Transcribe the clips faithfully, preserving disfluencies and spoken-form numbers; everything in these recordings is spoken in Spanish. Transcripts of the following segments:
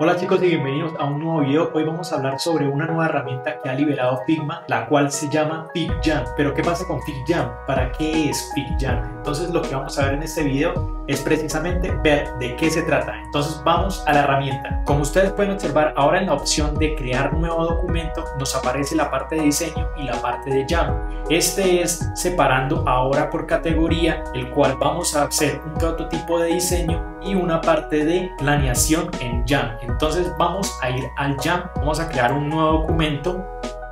Hola chicos y bienvenidos a un nuevo video. Hoy vamos a hablar sobre una nueva herramienta que ha liberado Figma, la cual se llama FigJam. Pero ¿qué pasa con FigJam? ¿Para qué es FigJam? Entonces lo que vamos a ver en este video es precisamente ver de qué se trata. Entonces vamos a la herramienta. Como ustedes pueden observar, ahora en la opción de crear nuevo documento nos aparece la parte de diseño y la parte de Jam. Este es separando ahora por categoría, el cual vamos a hacer un prototipo de diseño y una parte de planeación en Jam. Entonces vamos a ir al Jam, vamos a crear un nuevo documento.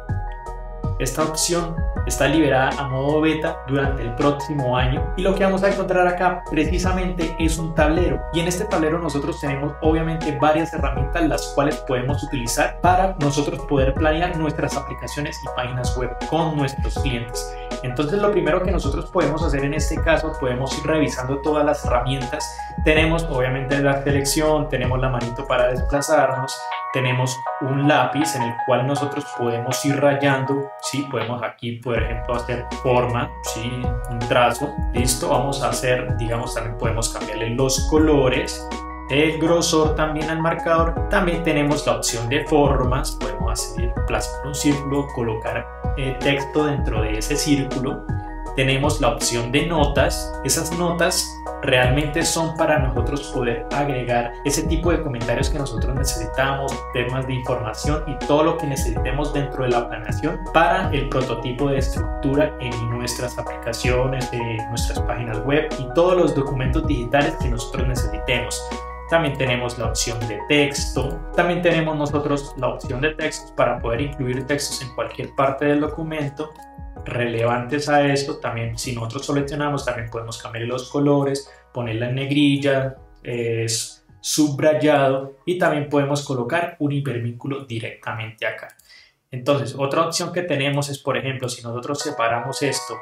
Esta opción está liberada a modo beta durante el próximo año y lo que vamos a encontrar acá precisamente es un tablero, y en este tablero nosotros tenemos obviamente varias herramientas las cuales podemos utilizar para nosotros poder planear nuestras aplicaciones y páginas web con nuestros clientes. Entonces lo primero que nosotros podemos hacer en este caso, podemos ir revisando todas las herramientas. Tenemos obviamente la selección, tenemos la manito para desplazarnos, tenemos un lápiz en el cual nosotros podemos ir rayando, ¿sí? Podemos aquí por ejemplo hacer forma, ¿sí? Un trazo, listo. Vamos a hacer, digamos, también podemos cambiarle los colores, el grosor también al marcador. También tenemos la opción de formas, podemos hacer plasmar un círculo, colocar eh, texto dentro de ese círculo. Tenemos la opción de notas. Esas notas realmente son para nosotros poder agregar ese tipo de comentarios que nosotros necesitamos, temas de información y todo lo que necesitemos dentro de la planeación para el prototipo de estructura en nuestras aplicaciones, en nuestras páginas web y todos los documentos digitales que nosotros necesitemos. También tenemos la opción de texto. También tenemos nosotros la opción de textos para poder incluir textos en cualquier parte del documento relevantes a esto. También si nosotros seleccionamos, también podemos cambiar los colores, ponerla en negrilla, es subrayado, y también podemos colocar un hipervínculo directamente acá. Entonces otra opción que tenemos es, por ejemplo, si nosotros separamos esto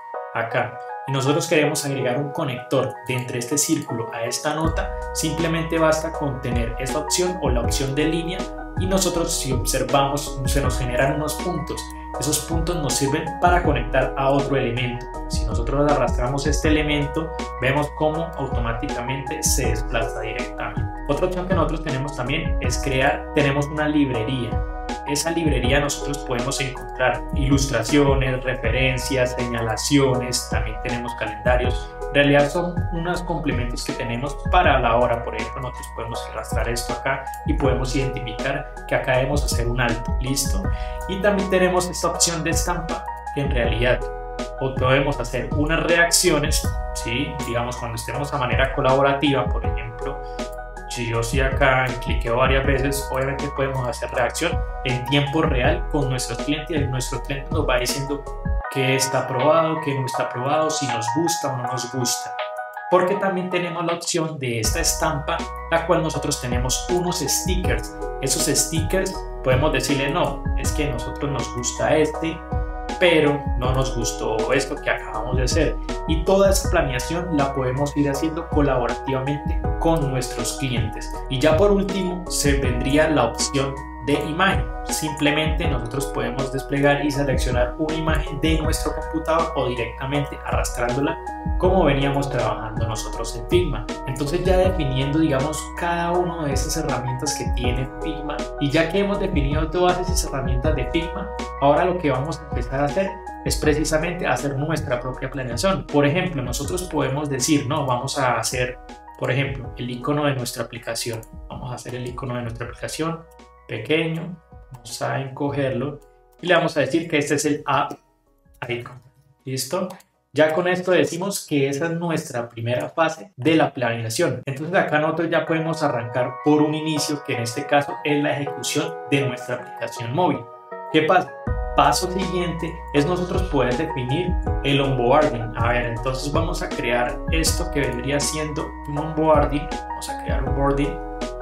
acá y nosotros queremos agregar un conector de entre este círculo a esta nota, simplemente basta con tener esta opción o la opción de línea, y nosotros, si observamos, se nos generan unos puntos. Esos puntos nos sirven para conectar a otro elemento. Si nosotros arrastramos este elemento, vemos cómo automáticamente se desplaza directamente. Otra opción que nosotros tenemos también es crear, tenemos una librería. Esa librería nosotros podemos encontrar ilustraciones, referencias, señalaciones, también tenemos calendarios. En realidad son unos complementos que tenemos para la hora. Por ejemplo, nosotros podemos arrastrar esto acá y podemos identificar que acá debemos hacer un alto, listo. Y también tenemos esta opción de estampa, que en realidad o podemos hacer unas reacciones, ¿sí? Digamos cuando estemos a manera colaborativa, por ejemplo, si yo estoy acá y cliqueo varias veces, obviamente podemos hacer reacción en tiempo real con nuestros clientes, y nuestro cliente nos va diciendo que está aprobado, que no está aprobado, si nos gusta o no nos gusta. Porque también tenemos la opción de esta estampa, la cual nosotros tenemos unos stickers. Esos stickers podemos decirle no, es que a nosotros nos gusta este, pero no nos gustó esto que acabamos de hacer. Y toda esa planeación la podemos ir haciendo colaborativamente con nuestros clientes. Y ya por último se vendría la opción de imagen. Simplemente nosotros podemos desplegar y seleccionar una imagen de nuestro computador o directamente arrastrándola como veníamos trabajando nosotros en Figma. Entonces ya definiendo, digamos, cada una de esas herramientas que tiene Figma, y ya que hemos definido todas esas herramientas de Figma, ahora lo que vamos a empezar a hacer es precisamente hacer nuestra propia planeación. Por ejemplo, nosotros podemos decir, no, vamos a hacer, por ejemplo, el icono de nuestra aplicación. Vamos a hacer el icono de nuestra aplicación pequeño, vamos a encogerlo y le vamos a decir que este es el app icon. ¿Listo? Ya con esto decimos que esa es nuestra primera fase de la planeación. Entonces acá nosotros ya podemos arrancar por un inicio, que en este caso es la ejecución de nuestra aplicación móvil. ¿Qué pasa? Paso siguiente es nosotros poder definir el onboarding. A ver, entonces vamos a crear esto que vendría siendo un onboarding. Vamos a crear un onboarding.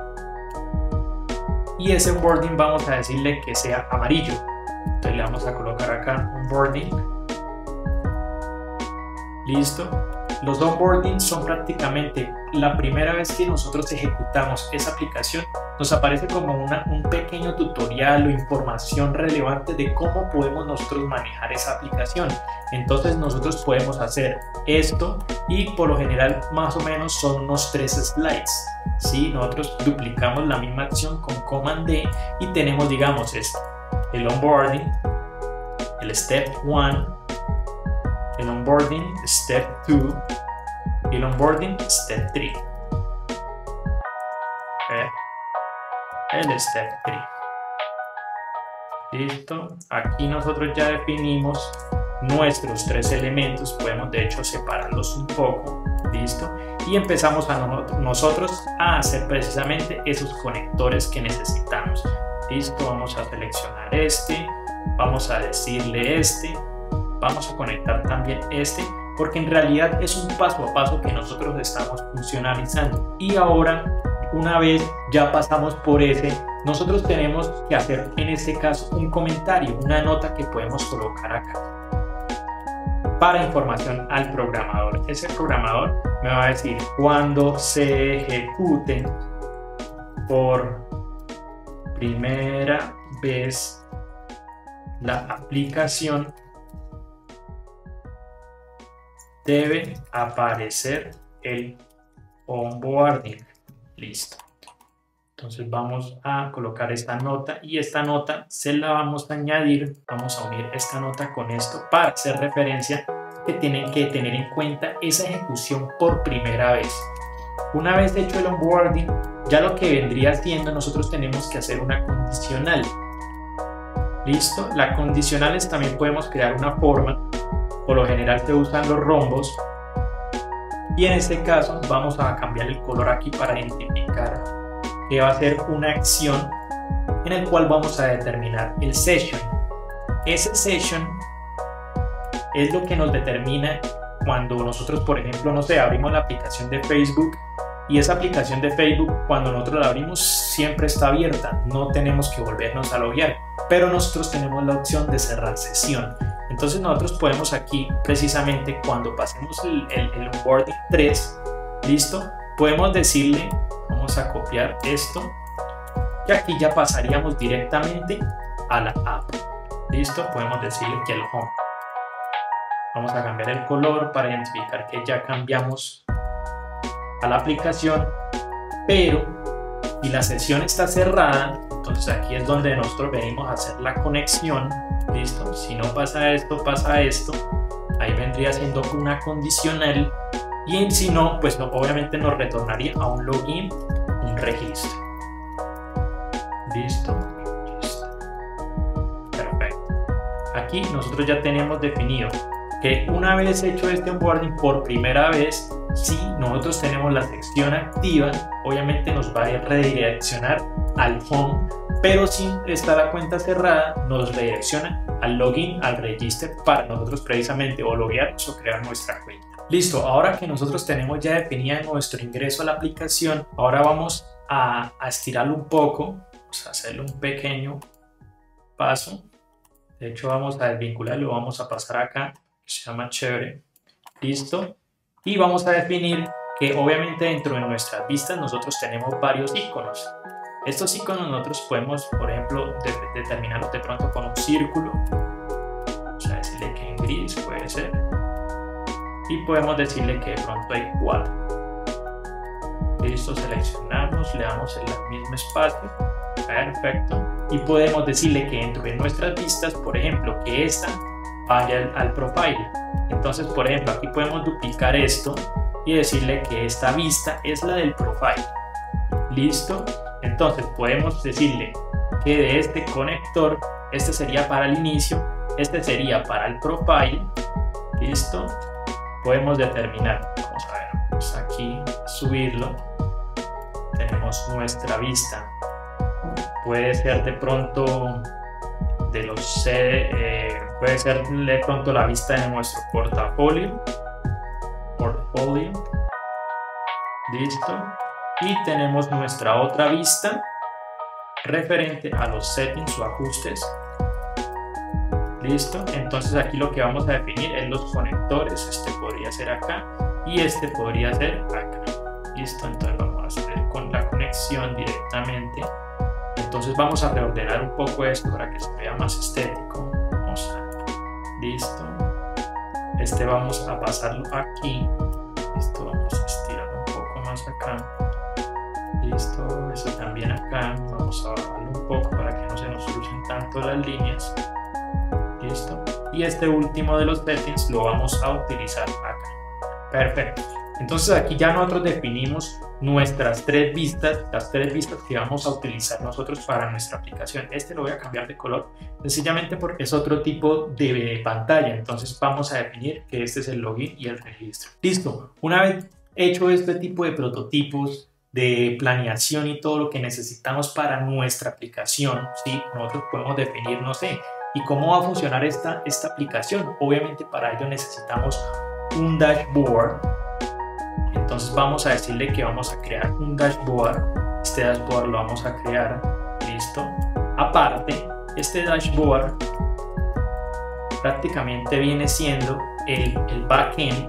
Y ese onboarding vamos a decirle que sea amarillo. Entonces le vamos a colocar acá onboarding. Listo. Los onboarding son prácticamente la primera vez que nosotros ejecutamos esa aplicación nos aparece como una, un pequeño tutorial o información relevante de cómo podemos nosotros manejar esa aplicación. Entonces nosotros podemos hacer esto y por lo general más o menos son unos tres slides. ¿Sí? Nosotros duplicamos la misma acción con Command D y tenemos, digamos, es el onboarding, el step uno, el onboarding step dos y el onboarding step tres. El step tres. Listo. Aquí nosotros ya definimos nuestros tres elementos. Podemos de hecho separarlos un poco. Listo. Y empezamos a no nosotros a hacer precisamente esos conectores que necesitamos. Listo. Vamos a seleccionar este. Vamos a decirle este. Vamos a conectar también este. Porque en realidad es un paso a paso que nosotros estamos funcionalizando. Y ahora, una vez ya pasamos por ese, nosotros tenemos que hacer en este caso un comentario, una nota que podemos colocar acá para información al programador. Ese programador me va a decir cuando se ejecuten por primera vez la aplicación debe aparecer el onboarding. Listo. Entonces vamos a colocar esta nota y esta nota se la vamos a añadir. Vamos a unir esta nota con esto para hacer referencia que tienen que tener en cuenta esa ejecución por primera vez. Una vez hecho el onboarding, ya lo que vendría siendo, nosotros tenemos que hacer una condicional. Listo. La condicional es también podemos crear una forma. Por lo general se usan los rombos. Y en este caso vamos a cambiar el color aquí para identificar que va a ser una acción en el cual vamos a determinar el session. Ese session es lo que nos determina cuando nosotros, por ejemplo, no sé, abrimos la aplicación de Facebook y esa aplicación de Facebook cuando nosotros la abrimos siempre está abierta, no tenemos que volvernos a loguear, pero nosotros tenemos la opción de cerrar sesión. Entonces nosotros podemos aquí precisamente cuando pasemos el, el, el onboarding tres, listo, podemos decirle, vamos a copiar esto y aquí ya pasaríamos directamente a la app. Listo, podemos decirle que el home. Vamos a cambiar el color para identificar que ya cambiamos a la aplicación, pero si la sesión está cerrada, entonces aquí es donde nosotros venimos a hacer la conexión. Listo, si no pasa esto, pasa esto. Ahí vendría siendo una condicional y si no, pues no, obviamente nos retornaría a un login, un registro. Listo. Perfecto. Aquí nosotros ya tenemos definido que una vez hecho este onboarding por primera vez, si nosotros tenemos la sección activa, obviamente nos va a redireccionar al home, pero si está la cuenta cerrada, nos redirecciona al login, al register, para nosotros precisamente o loguearnos o crear nuestra cuenta. Listo, ahora que nosotros tenemos ya definida nuestro ingreso a la aplicación, ahora vamos a, a estirarlo un poco, vamos a hacerle un pequeño paso. De hecho vamos a desvincularlo, vamos a pasar acá, que se llama chévere. Listo. Y vamos a definir que obviamente dentro de nuestras vistas nosotros tenemos varios iconos. Estos iconos nosotros podemos, por ejemplo, de, determinarlos de pronto con un círculo. Vamos a decirle que en gris puede ser. Y podemos decirle que de pronto hay cuatro. Listo, seleccionamos, le damos el mismo espacio. Perfecto. Y podemos decirle que dentro de nuestras vistas, por ejemplo, que esta vaya al, al profile. Entonces, por ejemplo, aquí podemos duplicar esto y decirle que esta vista es la del profile. Listo. Entonces podemos decirle que de este conector, este sería para el inicio, este sería para el profile. Listo. Podemos determinar, vamos a ver, vamos aquí subirlo. Tenemos nuestra vista. Puede ser de pronto de los eh, puede ser de pronto la vista de nuestro portafolio. Portfolio. Listo. Y tenemos nuestra otra vista referente a los settings o ajustes. Listo. Entonces aquí lo que vamos a definir es los conectores. Este podría ser acá y este podría ser acá. Listo. Entonces vamos a hacer con la conexión conexión directamente. Entonces vamos a reordenar un poco esto para que se vea más estético. Vamos a, listo. Este vamos a pasarlo aquí. Listo, vamos a estirarlo un poco más acá. Listo, eso también acá. Vamos a bajarlo un poco para que no se nos crucen tanto las líneas. Listo. Y este último de los settings lo vamos a utilizar acá. Perfecto. Entonces aquí ya nosotros definimos nuestras tres vistas, las tres vistas que vamos a utilizar nosotros para nuestra aplicación. Este lo voy a cambiar de color sencillamente porque es otro tipo de pantalla. Entonces vamos a definir que este es el login y el registro. Listo. Una vez hecho este tipo de prototipos de planeación y todo lo que necesitamos para nuestra aplicación, ¿sí? Nosotros podemos definir, no sé, ¿y cómo va a funcionar esta, esta aplicación? Obviamente para ello necesitamos un dashboard. Entonces vamos a decirle que vamos a crear un dashboard. Este dashboard lo vamos a crear. Listo. Aparte, este dashboard prácticamente viene siendo el, el backend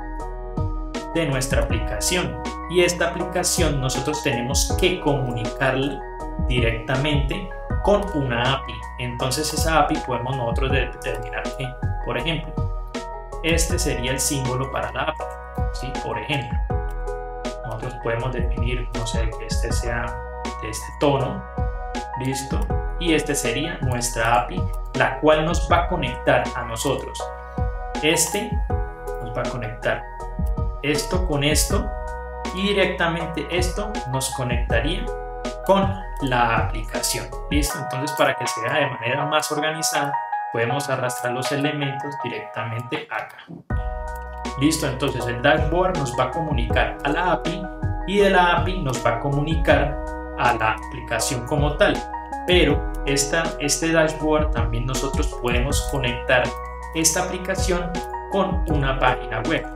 de nuestra aplicación. Y esta aplicación nosotros tenemos que comunicarla directamente con una A P I. Entonces esa A P I podemos nosotros determinar que, por ejemplo, este sería el símbolo para la A P I. ¿Sí? Por ejemplo, nosotros podemos definir, no sé, que este sea de este tono, listo, y este sería nuestra A P I, la cual nos va a conectar a nosotros. Este nos va a conectar esto con esto y directamente esto nos conectaría con la aplicación. Listo. Entonces, para que se vea de manera más organizada, podemos arrastrar los elementos directamente acá. Listo, entonces el dashboard nos va a comunicar a la A P I y de la A P I nos va a comunicar a la aplicación como tal. Pero esta, este dashboard también nosotros podemos conectar esta aplicación con una página web.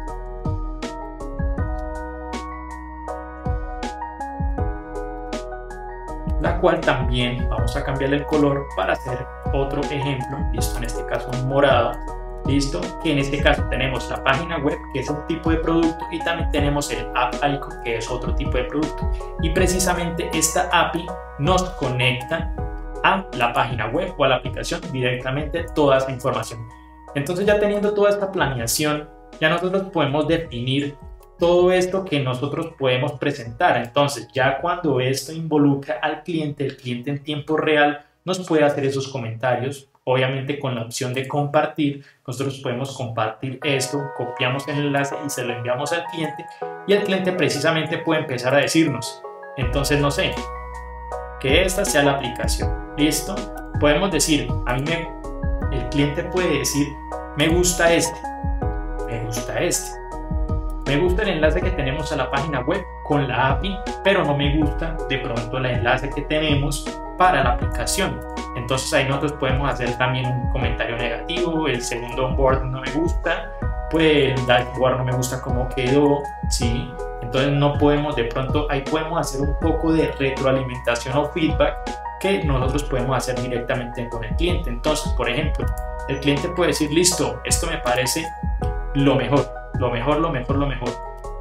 La cual también vamos a cambiarle el color para hacer otro ejemplo. Listo, en este caso un morado. Listo, que en este caso tenemos la página web, que es un tipo de producto, y también tenemos el app icon, que es otro tipo de producto. Y precisamente esta A P I nos conecta a la página web o a la aplicación directamente toda esa información. Entonces, ya teniendo toda esta planeación, ya nosotros podemos definir todo esto que nosotros podemos presentar. Entonces, ya cuando esto involucra al cliente, el cliente en tiempo real nos puede hacer esos comentarios. Obviamente con la opción de compartir, nosotros podemos compartir esto, copiamos el enlace y se lo enviamos al cliente, y el cliente precisamente puede empezar a decirnos, entonces no sé, que esta sea la aplicación. Listo, podemos decir, a mí me, el cliente puede decir, me gusta este, me gusta este, me gusta el enlace que tenemos a la página web con la A P I, pero no me gusta de pronto el enlace que tenemos para la aplicación. Entonces ahí nosotros podemos hacer también un comentario negativo. El segundo onboard no me gusta, pues el dashboard no me gusta cómo quedó, ¿sí? Entonces no podemos, de pronto ahí podemos hacer un poco de retroalimentación o feedback que nosotros podemos hacer directamente con el cliente. Entonces, por ejemplo, el cliente puede decir, listo, esto me parece lo mejor, lo mejor, lo mejor, lo mejor.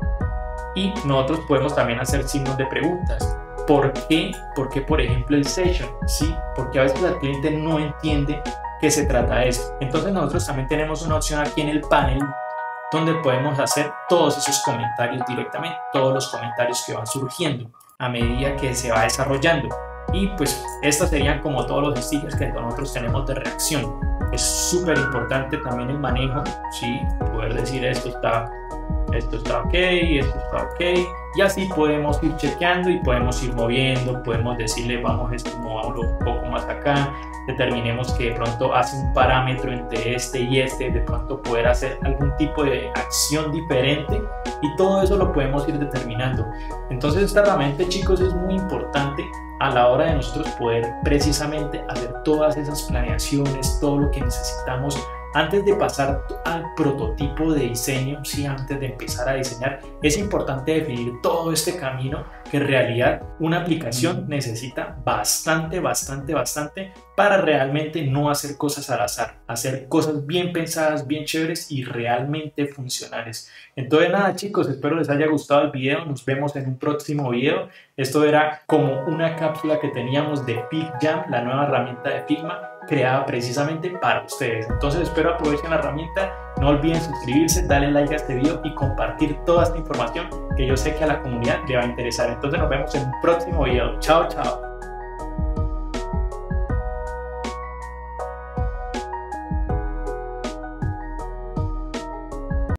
Y nosotros podemos también hacer signos de preguntas. ¿Por qué? Porque, por ejemplo, el session, ¿sí? Porque a veces el cliente no entiende qué se trata de esto. Entonces nosotros también tenemos una opción aquí en el panel donde podemos hacer todos esos comentarios directamente, todos los comentarios que van surgiendo a medida que se va desarrollando. Y pues estas serían como todos los stickers que nosotros tenemos de reacción. Es súper importante también el manejo, ¿sí? Poder decir esto está, esto está ok, esto está ok. Y así podemos ir chequeando y podemos ir moviendo, podemos decirle vamos esto movámoslo un poco más acá, determinemos que de pronto hace un parámetro entre este y este, de pronto poder hacer algún tipo de acción diferente, y todo eso lo podemos ir determinando. Entonces esta herramienta, chicos, es muy importante a la hora de nosotros poder precisamente hacer todas esas planeaciones, todo lo que necesitamos antes de pasar al prototipo de diseño, sí, antes de empezar a diseñar, es importante definir todo este camino que en realidad una aplicación necesita bastante, bastante, bastante para realmente no hacer cosas al azar, hacer cosas bien pensadas, bien chéveres y realmente funcionales. Entonces nada chicos, espero les haya gustado el video, nos vemos en un próximo video. Esto era como una cápsula que teníamos de PicJam, la nueva herramienta de Figma creada precisamente para ustedes. Entonces espero aprovechen la herramienta, no olviden suscribirse, darle like a este video y compartir toda esta información que yo sé que a la comunidad le va a interesar. Entonces nos vemos en un próximo video. Chao, chao.